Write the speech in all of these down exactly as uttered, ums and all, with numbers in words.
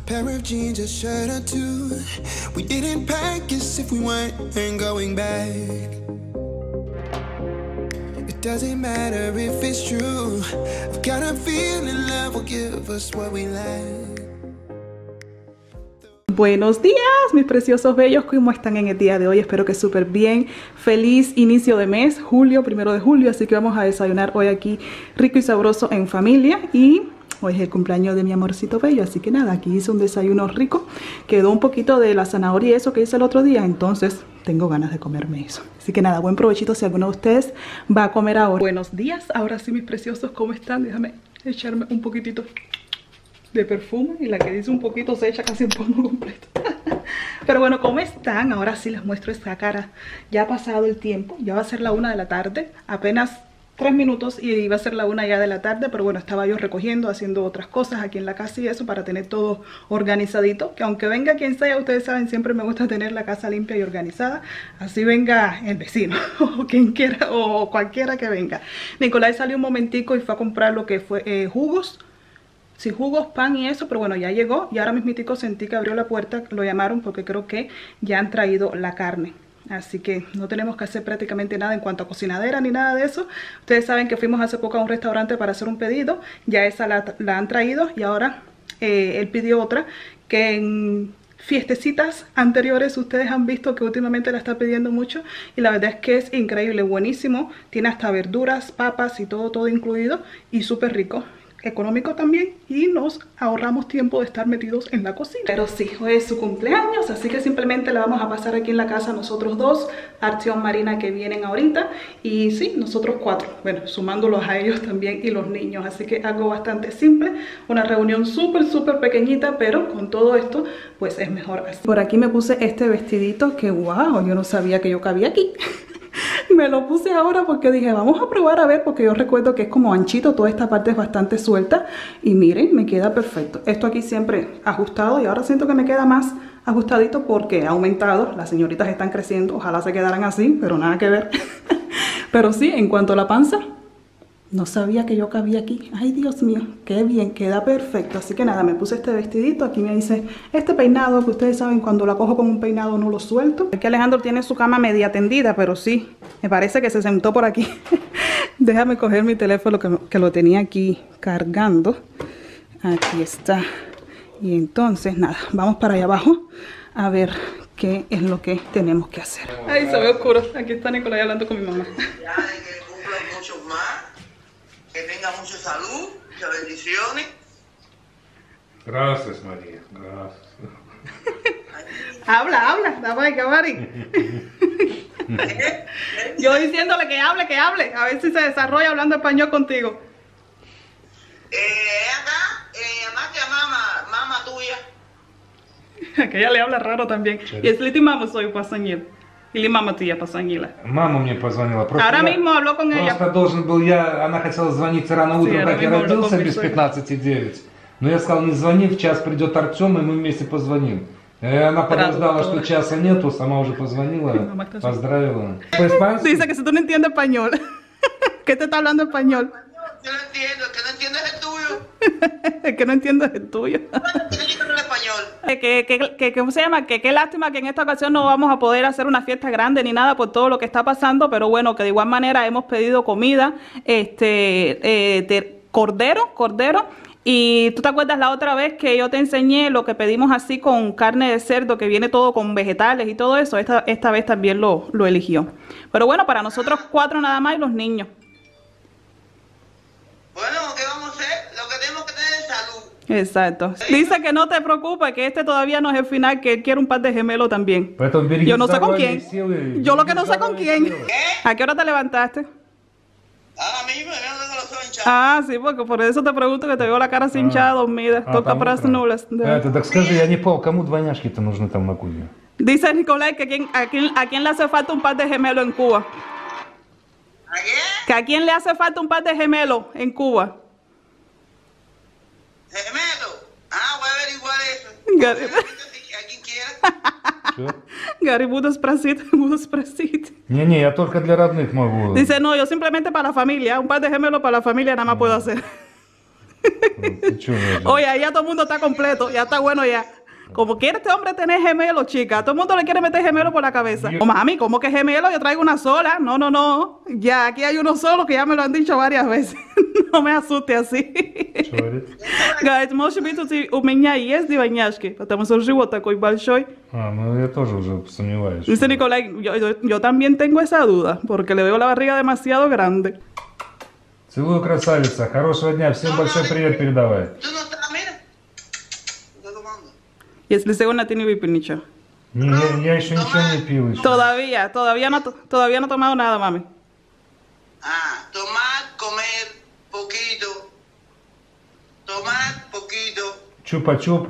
pair of jeans, a shirt or two. We didn't pack as if we weren't going back. It doesn't matter if it's true. I've got a feeling love will give us what we lack. Buenos días, mis preciosos bellos, ¿cómo están en el día de hoy? Espero que súper bien. Feliz inicio de mes, julio, primero de julio, así que vamos a desayunar hoy aquí rico y sabroso en familia. Y hoy es el cumpleaños de mi amorcito bello, así que nada, aquí hice un desayuno rico. Quedó un poquito de la zanahoria y eso que hice el otro día, entonces tengo ganas de comerme eso. Así que nada, buen provechito si alguno de ustedes va a comer ahora. Buenos días, ahora sí, mis preciosos, ¿cómo están? Déjame echarme un poquitito de perfume y la que dice un poquito se echa casi el polvo completo. Pero bueno, ¿cómo están? Ahora sí les muestro esta cara. Ya ha pasado el tiempo, ya va a ser la una de la tarde, apenas tres minutos y iba a ser la una ya de la tarde, pero bueno, estaba yo recogiendo, haciendo otras cosas aquí en la casa y eso para tener todo organizadito, que aunque venga quien sea, ustedes saben, siempre me gusta tener la casa limpia y organizada, así venga el vecino o quien quiera o cualquiera que venga. Nicolai salió un momentico y fue a comprar lo que fue eh, jugos. Sí, jugos, pan y eso, pero bueno, ya llegó y ahora mismitico sentí que abrió la puerta, lo llamaron porque creo que ya han traído la carne. Así que no tenemos que hacer prácticamente nada en cuanto a cocinadera ni nada de eso. Ustedes saben que fuimos hace poco a un restaurante para hacer un pedido, ya esa la, la han traído y ahora eh, él pidió otra que en fiestecitas anteriores ustedes han visto que últimamente la está pidiendo mucho y la verdad es que es increíble, buenísimo, tiene hasta verduras, papas y todo, todo incluido y súper rico. Económico también y nos ahorramos tiempo de estar metidos en la cocina. Pero sí, hoy es su cumpleaños, así que simplemente la vamos a pasar aquí en la casa nosotros dos, Artion, Marina que vienen ahorita y sí, nosotros cuatro, bueno, sumándolos a ellos también y los niños, así que algo bastante simple, una reunión súper súper pequeñita, pero con todo esto pues es mejor así. Por aquí me puse este vestidito que wow, yo no sabía que yo cabía aquí. Me lo puse ahora porque dije, vamos a probar a ver, porque yo recuerdo que es como anchito, toda esta parte es bastante suelta y miren, me queda perfecto. Esto aquí siempre ajustado y ahora siento que me queda más ajustadito porque ha aumentado, las señoritas están creciendo, ojalá se quedaran así, pero nada que ver. Pero sí, en cuanto a la panza, no sabía que yo cabía aquí. Ay, Dios mío, qué bien, queda perfecto. Así que nada, me puse este vestidito. Aquí me dice este peinado, que ustedes saben, cuando la cojo con un peinado no lo suelto. Aquí Alejandro tiene su cama media tendida, pero sí, me parece que se sentó por aquí. Déjame coger mi teléfono que, que lo tenía aquí cargando. Aquí está. Y entonces, nada, vamos para allá abajo a ver qué es lo que tenemos que hacer. Ay, se ve oscuro. Aquí está Nicolai hablando con mi mamá. Que tenga mucha salud, muchas bendiciones. Gracias, María, gracias. Habla, habla, dame que Mari. Yo diciéndole que hable, que hable, a ver si se desarrolla hablando español contigo. Eh, acá, eh, llamaste a mamá, mamá tuya. Que ella le habla raro también. Y es Liti mamá soy позвонил. Или мама твоя позвонила? Мама мне позвонила. Просто Ahora я, mismo habló con ella. Просто должен был я, она хотела звонить рано утром, Sí, как я родился, без conmigo. пятнадцати девять. Но я сказал, не звони, в час придет Артем, и мы вместе позвоним. И она подождала, что часа нету, сама уже позвонила, поздравила. По-испански? Dice que si tú no entiendes español, ¿qué te está hablando español? Yo no entiendo, el que no entiende es el tuyo. Es que no entiendo el tuyo. Bueno, que no entiende el español. Que, que, que, ¿Cómo se llama? Que qué lástima que en esta ocasión no vamos a poder hacer una fiesta grande ni nada por todo lo que está pasando, pero bueno, que de igual manera hemos pedido comida, este, eh, de cordero, cordero. Y tú te acuerdas la otra vez que yo te enseñé lo que pedimos así con carne de cerdo, que viene todo con vegetales y todo eso. Esta, esta vez también lo, lo eligió. Pero bueno, para nosotros cuatro nada más y los niños. Bueno, ¿qué vamos a hacer? Lo que tenemos que tener es salud. Exacto. Dice que no te preocupes, que este todavía no es el final, que él quiere un par de gemelos también. Yo no sé con quién. Yo lo que no sé con quién. ¿A qué hora te levantaste? Ahora mismo, ya no tengo los ojos hinchados. Ah, sí, porque por eso te pregunto, que te veo la cara así hinchada, dormida. Toca проснулась. Это, так скажи, я не понял, кому двойняшки-то нужны там на Кубе? Dice Nicolai que quien, a, quién, a quién le hace falta un par de gemelos en Cuba. ¿A quién? Que a quién le hace falta un par de gemelos en Cuba. Gemelo. Ah, voy a averiguar eso. Gary, A quien quiera. Gary, буду спросить, буду спросить. Не-не, я только для родных могу. Dice, no, yo simplemente para la familia, un par de gemelos para la familia nada más puedo hacer. Oye, ya todo el mundo está completo, ya está bueno ya. Como quiere este hombre tener gemelo, chica. Todo el mundo le quiere meter gemelo por la cabeza. Oh, mami, ¿cómo que gemelo? Yo traigo una sola. No, no, no. Ya, aquí hay uno solo que ya me lo han dicho varias veces. No me asuste así. Guys, може бути у меня есть двойняшки, потому что живот такой большой. А, ну я тоже уже сомневаюсь. Dice Nicolai, yo, yo, yo también tengo esa duda, porque le veo la barriga demasiado grande. Целую, красавица. Хорошего дня. Всем большой привет передавай. Если сегодня ты не выпил ничего. Не, я, я еще ничего не пил. Еще. Todavía, todavía no, todavía no he tomado nada, mami. Ah, tomar, comer, poquito. Tomar, poquito. Chupa-chup.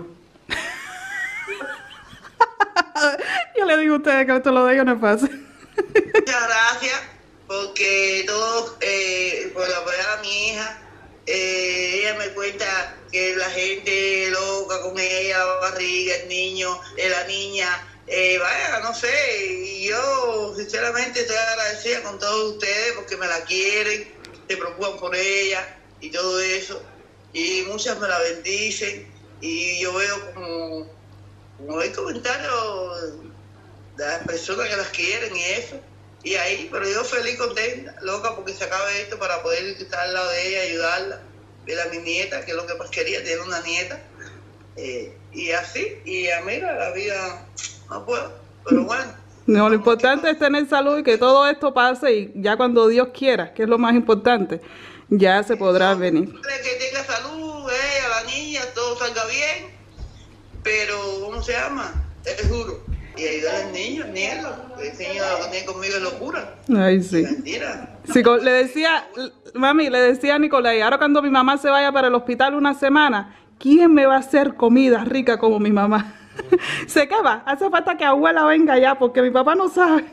Yo le digo a ustedes que esto lo de ellos no es fácil. Muchas gracias, porque todo, eh, por apoyar a mi hija. Eh, ella me cuenta que la gente loca con ella, la barriga, el niño, eh, la niña, eh, vaya, no sé, y yo sinceramente estoy agradecida con todos ustedes porque me la quieren, se preocupan por ella y todo eso, y muchas me la bendicen, y yo veo como, como hay comentarios de las personas que las quieren y eso. Y ahí, pero yo feliz, contenta, loca, porque se acabe esto para poder estar al lado de ella, ayudarla, ver a mi nieta, que es lo que más quería, tener una nieta. Eh, y así, y a mí la vida no puedo, pero bueno. No, lo importante es tener salud y que todo esto pase y ya cuando Dios quiera, que es lo más importante, ya se podrá venir. Que tenga salud, ella, la niña, todo salga bien, pero, ¿cómo se llama? Es juro. Y ayudar al niño, el nieto, ese niño lo que tiene conmigo es locura. Ay, sí. Mentira. Sí, le decía, mami, le decía a Nicolai, ahora cuando mi mamá se vaya para el hospital una semana, ¿quién me va a hacer comida rica como mi mamá? ¿Se qué va? Hace falta que abuela venga ya, porque mi papá no sabe.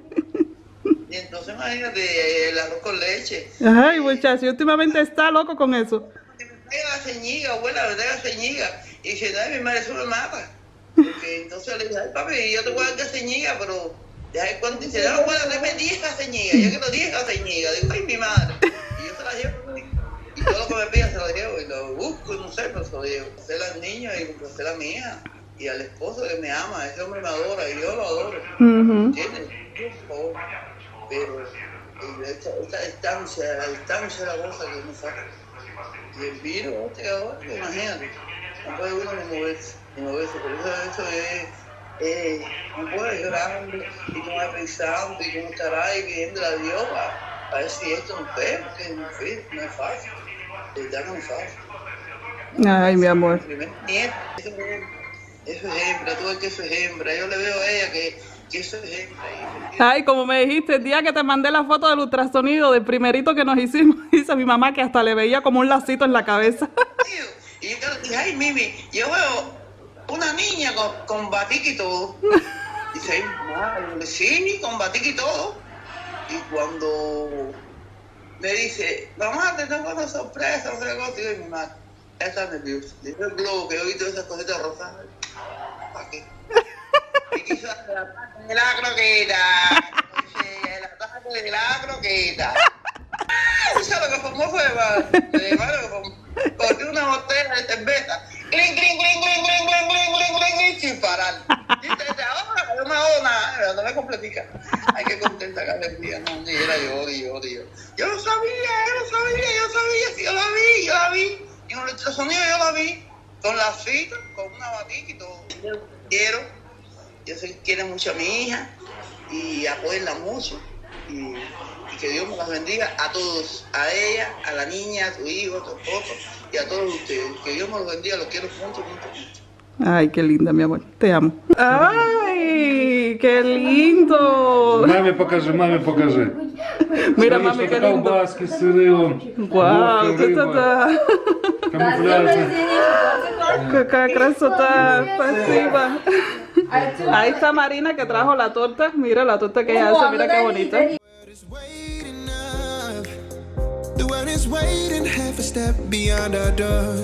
Y entonces imagínate, el arroz con leche. Ay, muchacho, últimamente está loco con eso. Me traiga la ceñiga, abuela, me traiga ceñiga. Y dice, ay, mi madre, eso me mata. Porque entonces le dije, ay, papi, yo te voy a dar ceñiga, pero deja de cuánto. Dice, no, abuela, dame diez ceñiga. Yo quiero diez ceñiga. Digo, ay, mi madre. Y yo se la llevo. Y todo lo que me pida se lo llevo. Y lo busco, no sé, pero se lo llevo. Hacer al niño y hacer a mi hija. Y al esposo que me ama. Ese hombre me adora y yo lo adoro. Uh-huh. ¿Entiendes? Por favor. Pero esta, esta distancia, la distancia es la cosa que me saca. Y el virus, este ahora, imagínate. No puede uno ni moverse. Y no eso, por eso, eso es, eh, no puede llorando y no va pensando y cómo estará y pidiendo a Dios para, para ver si esto no fue, porque no, fue, no es fácil, de verdad no es fácil. Ay, mi amor. Nieto, eso es hembra, eso es hembra, todo el que eso es hembra, yo le veo a ella que, que eso es hembra. Ay, como me dijiste, el día que te mandé la foto del ultrasonido, del primerito que nos hicimos, dice mi mamá que hasta le veía como un lacito en la cabeza. Y yo le dije, ay, Mimi, yo veo una niña con, con batik y todo. Dice, ay, madre, sí, con batik y todo. Y cuando me dice, mamá, te tengo una sorpresa, no sé qué cosa, y mi madre, ella está nerviosa. Dice el globo, que yo he visto esas cositas rosas. ¿Para qué? Y quiso darle la taza de la croqueta. Dice, la taza de la croqueta. ¿Sabes lo que formó fue? De malo que formó. Corté una botella de cerveza. Cling, cling, cling, cling, cling, cling, cling, cling, cling, cling, sin parar. Y desde ahora no me hago nada, no me completica. Ay, qué contenta que el día, no, y era yo, y yo, y yo. Yo lo sabía, yo lo sabía, yo sabía, sí, yo la vi, yo la vi. Y con el ultrasonido yo la vi, con la cita, con una batica y todo. Yo quiero, yo sé que quiere mucho a mi hija y apóyenla mucho. Y, y que Dios me las bendiga a todos, a ella, a la niña, a tu hijo, a tu esposo y a todos ustedes. Que Dios me los bendiga, los quiero mucho, mucho, mucho. Ay, qué linda, mi amor, te amo. Ay, qué lindo. Маме покажи, маме покажи. Mira, mami, qué lindo. Колбаски с сыром. Guau, та-та-та. Какая красота, спасибо. Ahí está Marina que trajo la torta. Mira la torta que ella hace, mira qué bonita. The world is waiting half a step beyond our door.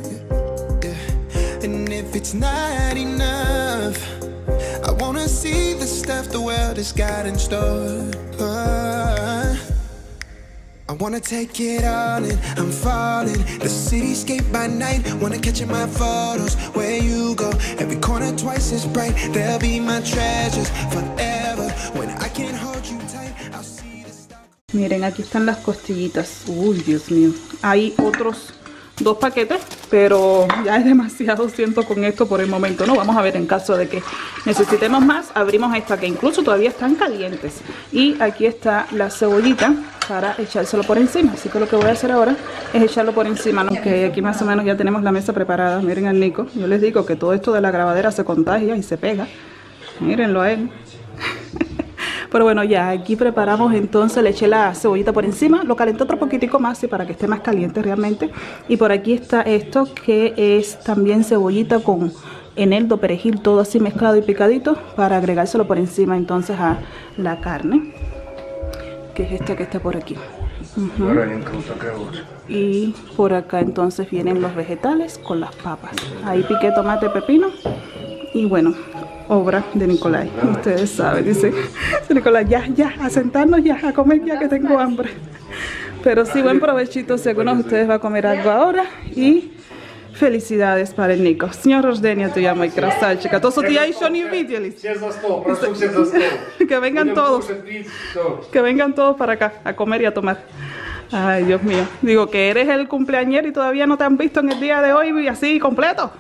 Yeah. And if it's not enough, I wanna see the stuff the world has got in store. Uh, I wanna take it all in, I'm falling. The cityscape by night, wanna catch in my photos. Where you go, every corner twice as bright. They'll be my treasures forever. When I can't hold you tight, I'll see the stars. Miren, aquí están las costillitas. Uy, Dios mío. Hay otros dos paquetes, pero ya es demasiado, siento, con esto por el momento, ¿no? Vamos a ver, en caso de que necesitemos más, abrimos esta que incluso todavía están calientes. Y aquí está la cebollita para echárselo por encima. Así que lo que voy a hacer ahora es echarlo por encima, ¿no? Que aquí más o menos ya tenemos la mesa preparada. Miren al Nico. Yo les digo que todo esto de la grabadera se contagia y se pega. Mírenlo a él. Pero bueno, ya aquí preparamos, entonces le eché la cebollita por encima, lo calenté otro poquitico más, sí, para que esté más caliente realmente. Y por aquí está esto, que es también cebollita con eneldo, perejil, todo así mezclado y picadito, para agregárselo por encima entonces a la carne, que es esta que está por aquí. Uh-huh. Y por acá entonces vienen los vegetales con las papas. Ahí piqué tomate, pepino y bueno, obra de Nicolai, ustedes saben, dice Nicolai, ya, ya, a sentarnos ya, a comer ya que tengo hambre. Pero sí, buen provechito si alguno de ustedes va a comer algo ahora. Y felicidades para el Nico. Señor Rosdenia, te llamo y красавчика. То, что я еще не виделись. Que vengan todos. Que vengan todos para acá a comer y a tomar. Ay, Dios mío. Digo que eres el cumpleañero y todavía no te han visto en el día de hoy así completo.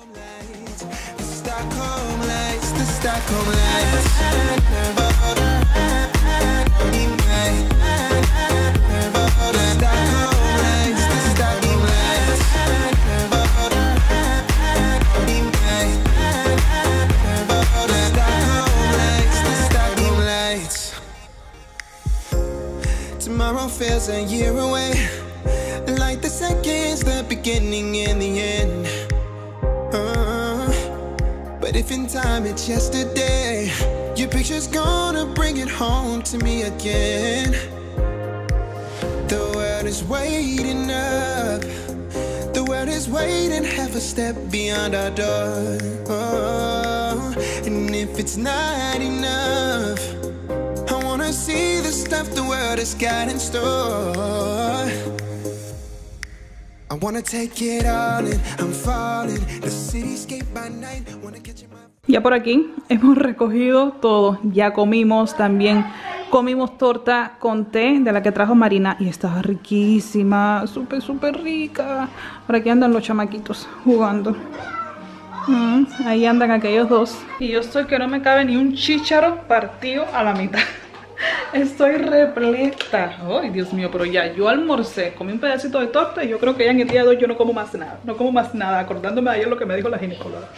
Stockholm lights. Tomorrow feels a year away, like the seconds, the beginning and the end. Uh, but if in time it's yesterday, your picture's gonna bring it home to me again. The world is waiting up, the world is waiting half a step beyond our door. Oh, and if it's not enough, I wanna see the stuff the world has got in store. I wanna take it all in, I'm falling, the cityscape by night, wanna catch it. Ya por aquí hemos recogido todo, ya comimos también, comimos torta con té de la que trajo Marina y estaba riquísima, súper súper rica. Por aquí andan los chamaquitos jugando. Mm, ahí andan aquellos dos. Y yo estoy que no me cabe ni un chícharo partido a la mitad. Estoy repleta. Ay, Dios mío, pero ya yo almorcé, comí un pedacito de torta y yo creo que ya en el día de hoy yo no como más nada. No como más nada, acordándome de ayer lo que me dijo la ginecóloga.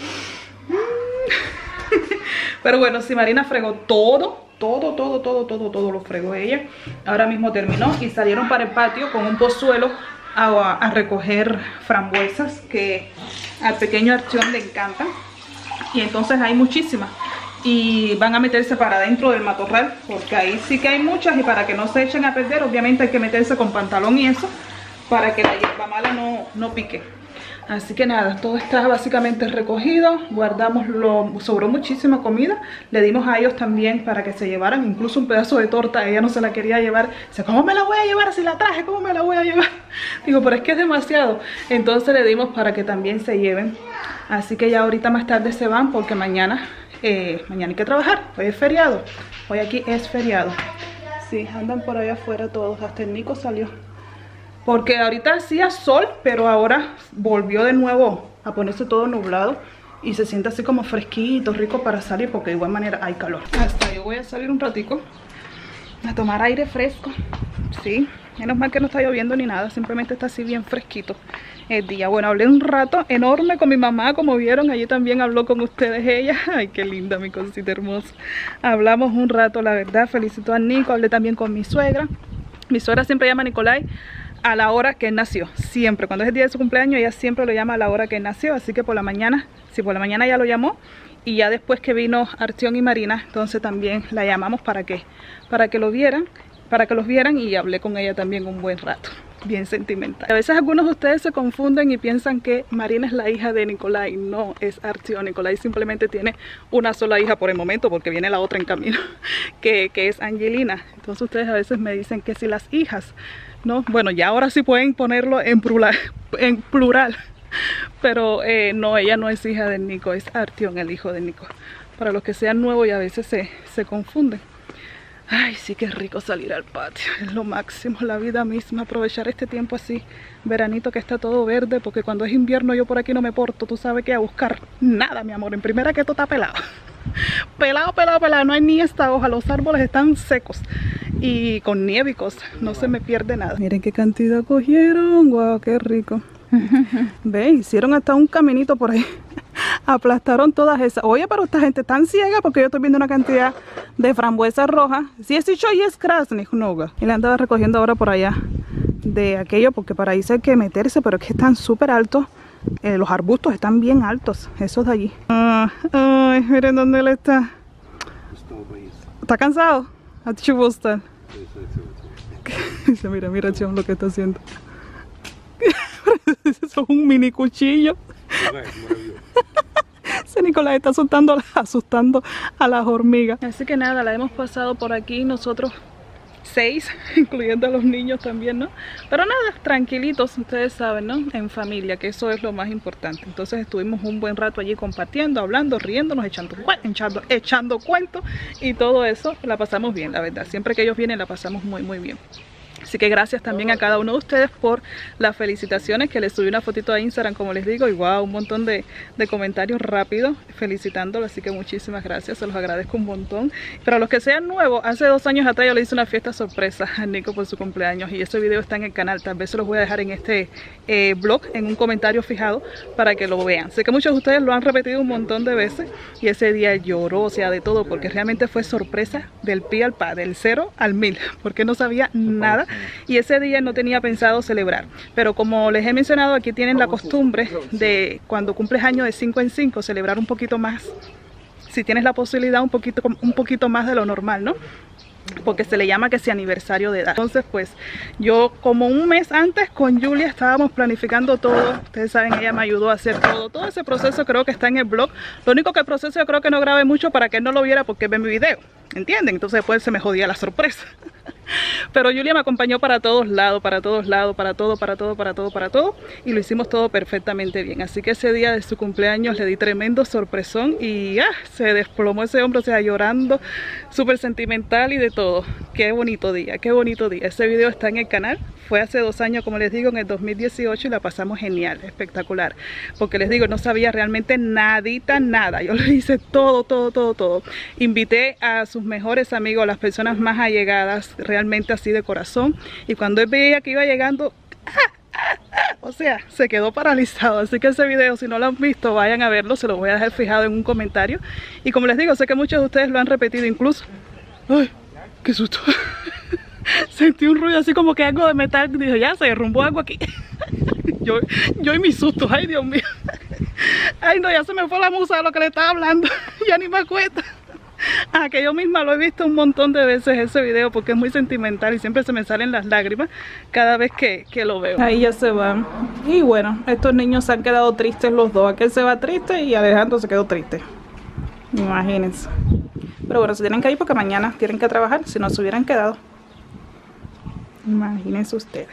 Pero bueno, si Marina fregó todo, todo, todo, todo, todo, todo lo fregó ella. Ahora mismo terminó y salieron para el patio con un pozuelo a, a recoger frambuesas que al pequeño Arción le encantan. Y entonces hay muchísimas. Y van a meterse para dentro del matorral, porque ahí sí que hay muchas. Y para que no se echen a perder, obviamente hay que meterse con pantalón y eso, para que la hierba mala no, no pique. Así que nada, todo está básicamente recogido. Guardamos, lo sobró muchísima comida. Le dimos a ellos también para que se llevaran incluso un pedazo de torta. Ella no se la quería llevar. Dice, ¿cómo me la voy a llevar si la traje? ¿Cómo me la voy a llevar? Digo, pero es que es demasiado. Entonces le dimos para que también se lleven. Así que ya ahorita más tarde se van, porque mañana, eh, mañana hay que trabajar. Hoy es feriado. Hoy aquí es feriado. Sí, andan por allá afuera todos. Hasta el Nico salió. Porque ahorita hacía sol, pero ahora volvió de nuevo a ponerse todo nublado. Y se siente así como fresquito, rico para salir, porque de igual manera hay calor. Hasta yo voy a salir un ratico a tomar aire fresco. Sí, menos mal que no está lloviendo ni nada, simplemente está así bien fresquito el día. Bueno, hablé un rato enorme con mi mamá, como vieron. Allí también habló con ustedes ella. Ay, qué linda mi cosita hermosa. Hablamos un rato, la verdad. Felicito a Nico, hablé también con mi suegra. Mi suegra siempre llama a Nicolai a la hora que él nació, siempre, cuando es el día de su cumpleaños ella siempre lo llama a la hora que él nació, así que por la mañana, si por la mañana ya lo llamó, y ya después que vino Arción y Marina, entonces también la llamamos para que, para que lo vieran, para que los vieran, y hablé con ella también un buen rato. bien sentimental. A veces algunos de ustedes se confunden y piensan que Marina es la hija de Nicolai. No, es Artyom. Nicolai simplemente tiene una sola hija por el momento, porque viene la otra en camino, que, que es Angelina. Entonces ustedes a veces me dicen que si las hijas, ¿no? Bueno, ya ahora sí pueden ponerlo en plural, en plural. Pero eh, no, ella no es hija de Nico, es Artyom, el hijo de Nico. Para los que sean nuevos y a veces se, se confunden. Ay, sí que es rico salir al patio, es lo máximo, la vida misma, aprovechar este tiempo así, veranito que está todo verde, porque cuando es invierno yo por aquí no me porto, tú sabes que a buscar nada, mi amor, en primera que esto está pelado, pelado, pelado, pelado, no hay ni esta hoja, los árboles están secos y con nieve y cosas, no se me pierde nada. Miren qué cantidad cogieron, guau, qué rico. Ve, hicieron hasta un caminito por ahí. Aplastaron todas esas. Oye, pero esta gente tan ciega porque yo estoy viendo una cantidad de frambuesas rojas. Si es dicho y es krasnik noga. Y le andaba recogiendo ahora por allá de aquello porque para ahí sí hay que meterse, pero es que están súper altos. Eh, los arbustos están bien altos, esos de allí. Ah, ay, miren dónde él está. ¿Está cansado? ¿A ti te gusta? Dice, mira, mira, Chon, lo que está haciendo. Eso es un mini cuchillo. Ese Nicolai está asustando, asustando a las hormigas. Así que nada, la hemos pasado por aquí nosotros seis, incluyendo a los niños también, ¿no? Pero nada, tranquilitos, ustedes saben, ¿no? En familia, que eso es lo más importante. Entonces estuvimos un buen rato allí compartiendo, hablando, riéndonos, echando, echando, echando cuentos y todo eso. La pasamos bien, la verdad. Siempre que ellos vienen la pasamos muy, muy bien. Así que gracias también a cada uno de ustedes por las felicitaciones, que les subí una fotito a Instagram, como les digo, y wow, un montón de, de comentarios rápidos felicitándolo, así que muchísimas gracias, se los agradezco un montón. Para los que sean nuevos, hace dos años atrás yo le hice una fiesta sorpresa a Nico por su cumpleaños y ese video está en el canal, tal vez se los voy a dejar en este eh, blog, en un comentario fijado para que lo vean. Sé que muchos de ustedes lo han repetido un montón de veces y ese día lloró, o sea, de todo, porque realmente fue sorpresa del pi al pa, del cero al mil, porque no sabía nada. Y ese día no tenía pensado celebrar, pero como les he mencionado, aquí tienen la costumbre de cuando cumples años de cinco en cinco celebrar un poquito más, si tienes la posibilidad, un poquito, un poquito más de lo normal, ¿no? Porque se le llama que sea aniversario de edad. Entonces pues yo como un mes antes con Julia estábamos planificando todo. Ustedes saben, ella me ayudó a hacer todo. Todo ese proceso creo que está en el blog. Lo único que el proceso yo creo que no grabé mucho para que él no lo viera porque ve mi video, ¿entienden? Entonces después se me jodía la sorpresa. Pero Julia me acompañó para todos lados, para todos lados, para todo, para todo, para todo, para todo. Y lo hicimos todo perfectamente bien. Así que ese día de su cumpleaños le di tremendo sorpresón y ah, se desplomó ese hombre, o sea, llorando, súper sentimental y de todo. Qué bonito día, qué bonito día. Ese video está en el canal. Fue hace dos años, como les digo, en el dos mil dieciocho y la pasamos genial, espectacular. Porque les digo, no sabía realmente nadita, nada. Yo le hice todo, todo, todo, todo. Invité a sus mejores amigos, a las personas más allegadas, realmente así de corazón. Y cuando él veía que iba llegando, o sea, se quedó paralizado. Así que ese video, si no lo han visto, vayan a verlo. Se lo voy a dejar fijado en un comentario. Y como les digo, sé que muchos de ustedes lo han repetido incluso. ¡Ay, qué susto! Sentí un ruido así como que algo de metal. Dije, ya se derrumbó algo aquí. yo, yo y mis sustos, ay Dios mío. Ay no, ya se me fue la musa de lo que le estaba hablando. Ya ni me acuerdo. Ah, que yo misma lo he visto un montón de veces ese video porque es muy sentimental y siempre se me salen las lágrimas cada vez que, que lo veo. Ahí ya se van. Y bueno, estos niños se han quedado tristes los dos. Aquel se va triste y Alejandro se quedó triste. Imagínense. Pero bueno, se tienen que ir porque mañana tienen que trabajar. Si no se hubieran quedado. Imagínense ustedes.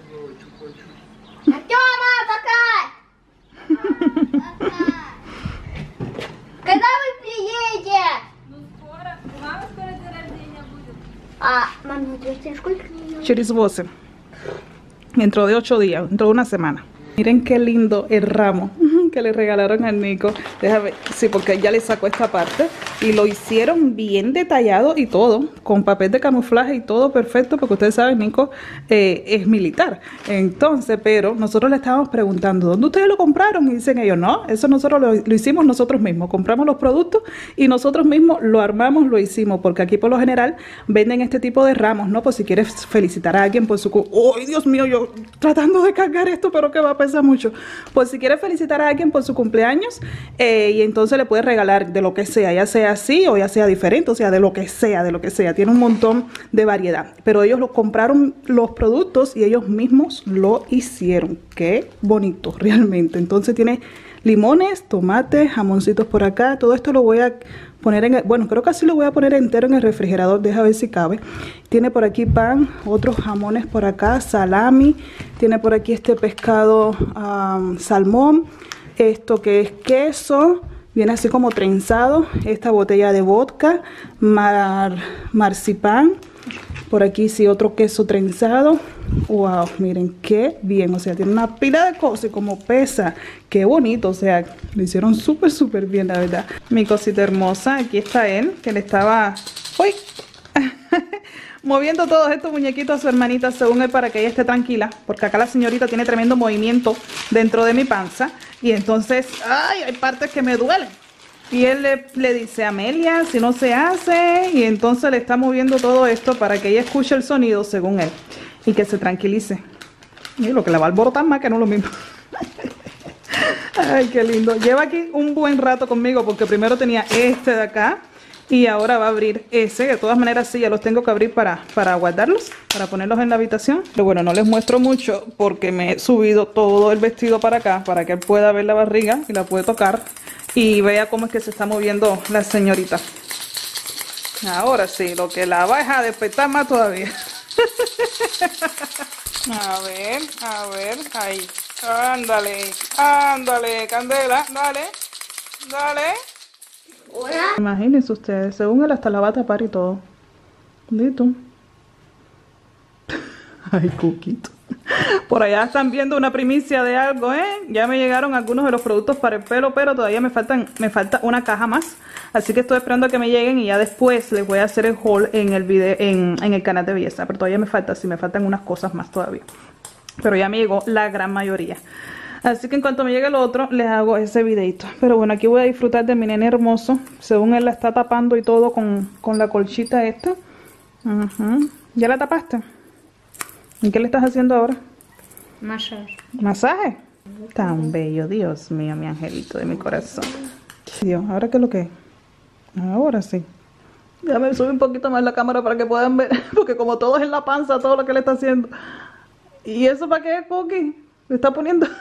Когда вы приедете? Ну скоро. Мама скоро день рождения будет. А, мама, сколько мне? Через восемь. Dentro de ocho días, dentro de una semana. Miren qué lindo el ramo que le regalaron al Nico. Déjame, sí, porque ya le sacó esta parte y lo hicieron bien detallado y todo, con papel de camuflaje y todo perfecto, porque ustedes saben, Nico eh, es militar. Entonces, pero nosotros le estábamos preguntando, ¿dónde ustedes lo compraron? Y dicen ellos, no, eso nosotros lo, lo hicimos nosotros mismos. Compramos los productos y nosotros mismos lo armamos, lo hicimos, porque aquí por lo general venden este tipo de ramos, ¿no? Pues si quieres felicitar a alguien por su... ¡Ay, Dios mío! Yo tratando de cargar esto, pero que va a pesar mucho. Pues si quieres felicitar a alguien por su cumpleaños eh, y entonces le puedes regalar de lo que sea, ya sea sea así o ya sea diferente, o sea, de lo que sea, de lo que sea. Tiene un montón de variedad. Pero ellos lo compraron los productos y ellos mismos lo hicieron. Qué bonito, realmente. Entonces tiene limones, tomates, jamoncitos por acá. Todo esto lo voy a poner en el, bueno, creo que así lo voy a poner entero en el refrigerador. Deja ver si cabe. Tiene por aquí pan, otros jamones por acá, salami. Tiene por aquí este pescado um, salmón. Esto que es queso. Viene así como trenzado. Esta botella de vodka, mar, marcipán. Por aquí sí otro queso trenzado. Wow, miren qué bien. O sea, tiene una pila de cosas y como pesa. Qué bonito, o sea, lo hicieron súper, súper bien, la verdad. Mi cosita hermosa, aquí está él, que le estaba... ¡Uy! moviendo todos estos muñequitos a su hermanita según él para que ella esté tranquila, porque acá la señorita tiene tremendo movimiento dentro de mi panza y entonces, ay, hay partes que me duelen. Y él le, le dice a Amelia si no se hace y entonces le está moviendo todo esto para que ella escuche el sonido según él y que se tranquilice. Y lo que la va a alborotar más que no lo mismo. Ay, qué lindo. Lleva aquí un buen rato conmigo porque primero tenía este de acá y ahora va a abrir ese. De todas maneras sí, ya los tengo que abrir para, para guardarlos, para ponerlos en la habitación. Pero bueno, no les muestro mucho porque me he subido todo el vestido para acá para que él pueda ver la barriga y la puede tocar y vea cómo es que se está moviendo la señorita. Ahora sí, lo que la va a despertar más todavía. A ver, a ver, ahí. Ándale, ándale, Candela, dale, dale. Hola. Imagínense ustedes, según él hasta la va a tapar y todo. ¿Listo? Ay, Cuquito. Por allá están viendo una primicia de algo, ¿eh? Ya me llegaron algunos de los productos para el pelo, pero todavía me faltan, me falta una caja más. Así que estoy esperando a que me lleguen y ya después les voy a hacer el haul en el video, en, en el canal de belleza. Pero todavía me falta, sí, me faltan unas cosas más todavía. Pero ya me llegó la gran mayoría. Así que en cuanto me llegue el otro, les hago ese videito. Pero bueno, aquí voy a disfrutar de mi nene hermoso. Según él la está tapando y todo con, con la colchita esta. Uh-huh. ¿Ya la tapaste? ¿Y qué le estás haciendo ahora? Masaje. ¿Masaje? Tan bello, Dios mío, mi angelito de mi corazón. Dios, ¿ahora qué es lo que es? Ahora sí. Déjame subir un poquito más la cámara para que puedan ver. Porque como todo es en la panza, todo lo que le está haciendo. ¿Y eso para qué, Cookie? Le está poniendo... le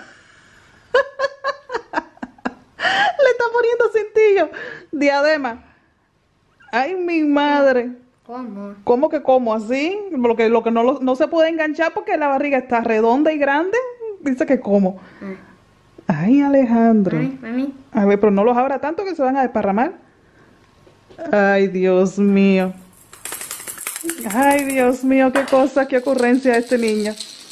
está poniendo cintillo. Diadema. Ay, mi madre. ¿Cómo? ¿Cómo que cómo? ¿Así? Lo que, lo que no, lo, no se puede enganchar porque la barriga está redonda y grande. Dice que cómo. Mm. Ay, Alejandro. Mami, mami. A ver, pero no los abra tanto que se van a desparramar. Ay, Dios mío. Ay, Dios mío, qué cosa, qué ocurrencia de este niño.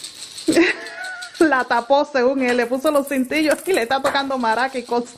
La tapó según él, le puso los cintillos y le está tocando maraca y cosas.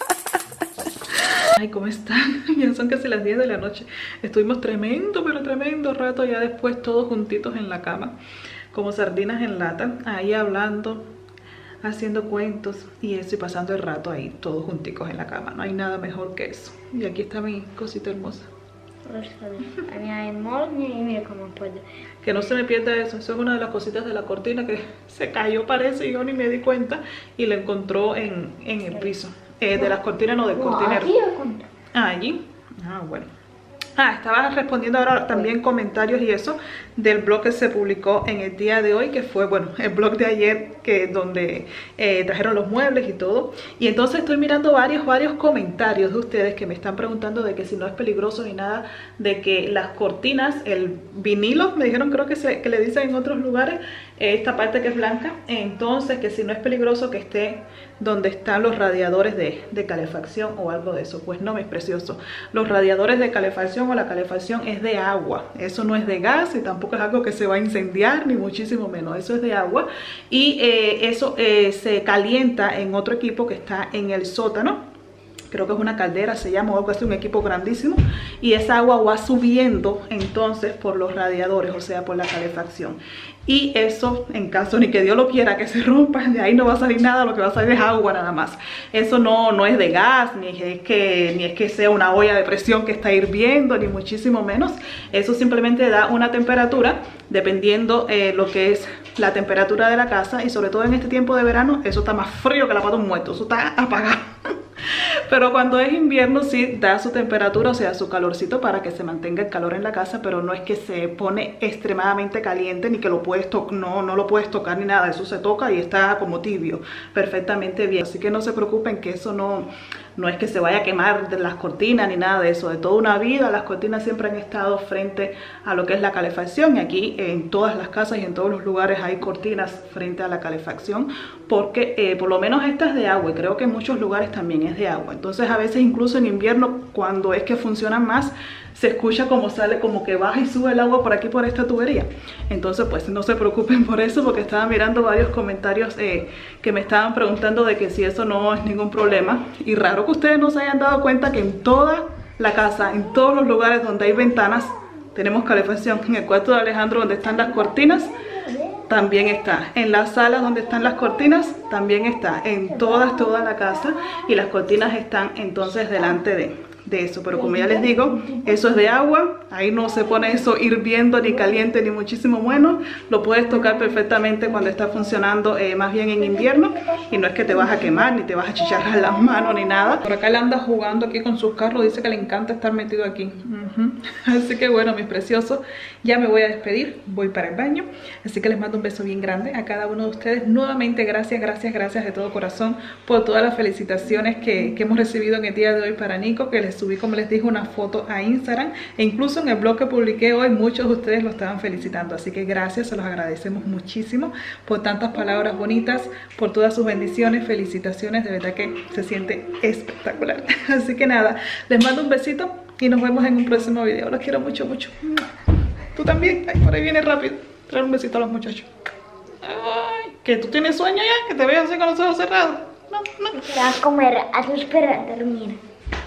Ay, ¿cómo están? Ya son casi las diez de la noche. Estuvimos tremendo, pero tremendo rato ya después todos juntitos en la cama, como sardinas en lata, ahí hablando, haciendo cuentos y eso, y pasando el rato ahí, todos junticos en la cama. No hay nada mejor que eso. Y aquí está mi cosita hermosa. A mí hay molde y mira cómo puede. Que no se me pierda eso. Eso es una de las cositas de la cortina que se cayó, parece, y yo ni me di cuenta y la encontró en, en el piso. Eh, de las cortinas, no, del cortinero. Aquí lo conto. Ah, allí. Ah, bueno. Ah, estaba respondiendo ahora también comentarios y eso del blog que se publicó en el día de hoy, que fue, bueno, el blog de ayer, que donde eh, trajeron los muebles y todo. Y entonces estoy mirando varios, varios comentarios de ustedes que me están preguntando de que si no es peligroso ni nada, de que las cortinas, el vinilo, me dijeron, creo que, se, que le dicen en otros lugares, eh, esta parte que es blanca, entonces que si no es peligroso que esté donde están los radiadores de, de calefacción o algo de eso. Pues no, mis preciosos, los radiadores de calefacción o la calefacción es de agua, eso no es de gas y tampoco es algo que se va a incendiar ni muchísimo menos, eso es de agua y eh, eso eh, se calienta en otro equipo que está en el sótano, creo que es una caldera, se llama, o algo así, un equipo grandísimo, y esa agua va subiendo entonces por los radiadores, o sea, por la calefacción. Y eso, en caso ni que Dios lo quiera que se rompa, de ahí no va a salir nada, lo que va a salir es agua nada más. Eso no, no es de gas, ni es, que, ni es que sea una olla de presión que está hirviendo, ni muchísimo menos. Eso simplemente da una temperatura, dependiendo eh, lo que es la temperatura de la casa, y sobre todo en este tiempo de verano, eso está más frío que la pata de un muerto, eso está apagado. Pero cuando es invierno sí da su temperatura, o sea, su calorcito para que se mantenga el calor en la casa, pero no es que se pone extremadamente caliente ni que lo puedes tocar, no, no lo puedes tocar ni nada, eso se toca y está como tibio, perfectamente bien. Así que no se preocupen que eso no, no es que se vaya a quemar de las cortinas ni nada de eso. De toda una vida las cortinas siempre han estado frente a lo que es la calefacción, y aquí en todas las casas y en todos los lugares hay cortinas frente a la calefacción, porque eh, por lo menos esta es de agua y creo que en muchos lugares también es de agua. Entonces a veces incluso en invierno, cuando es que funcionan más, se escucha como sale, como que baja y sube el agua por aquí por esta tubería. Entonces pues no se preocupen por eso, porque estaba mirando varios comentarios eh, que me estaban preguntando de que si eso no es ningún problema. Y raro que ustedes no se hayan dado cuenta que en toda la casa, en todos los lugares donde hay ventanas, tenemos calefacción. En el cuarto de Alejandro, donde están las cortinas, también está. En las salas donde están las cortinas, también está. En todas, toda la casa. Y las cortinas están entonces delante de... de eso, pero como ya les digo, eso es de agua, ahí no se pone eso hirviendo ni caliente ni muchísimo bueno, lo puedes tocar perfectamente cuando está funcionando, eh, más bien en invierno, y no es que te vas a quemar ni te vas a chicharrar las manos ni nada. Por acá él anda jugando aquí con sus carros, dice que le encanta estar metido aquí. Uh-huh. Así que bueno, mis preciosos, ya me voy a despedir, voy para el baño, así que les mando un beso bien grande a cada uno de ustedes. Nuevamente gracias, gracias, gracias de todo corazón por todas las felicitaciones que, que hemos recibido en el día de hoy para Nico, que les subí, como les dije, una foto a Instagram, e incluso en el blog que publiqué hoy muchos de ustedes lo estaban felicitando, así que gracias, se los agradecemos muchísimo por tantas palabras bonitas, por todas sus bendiciones, felicitaciones, de verdad que se siente espectacular. Así que nada, les mando un besito y nos vemos en un próximo video. Los quiero mucho, mucho. Tú también. Ay, por ahí viene rápido. Traer un besito a los muchachos. Ay, que tú tienes sueño ya, que te veas así con los ojos cerrados. No, no. Te vas a comer, a esperar a dormir.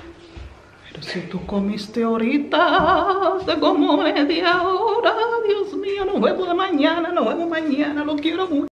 Pero si tú comiste ahorita, hace como media hora, Dios mío, nos vemos de mañana, nos vemos mañana, lo quiero mucho.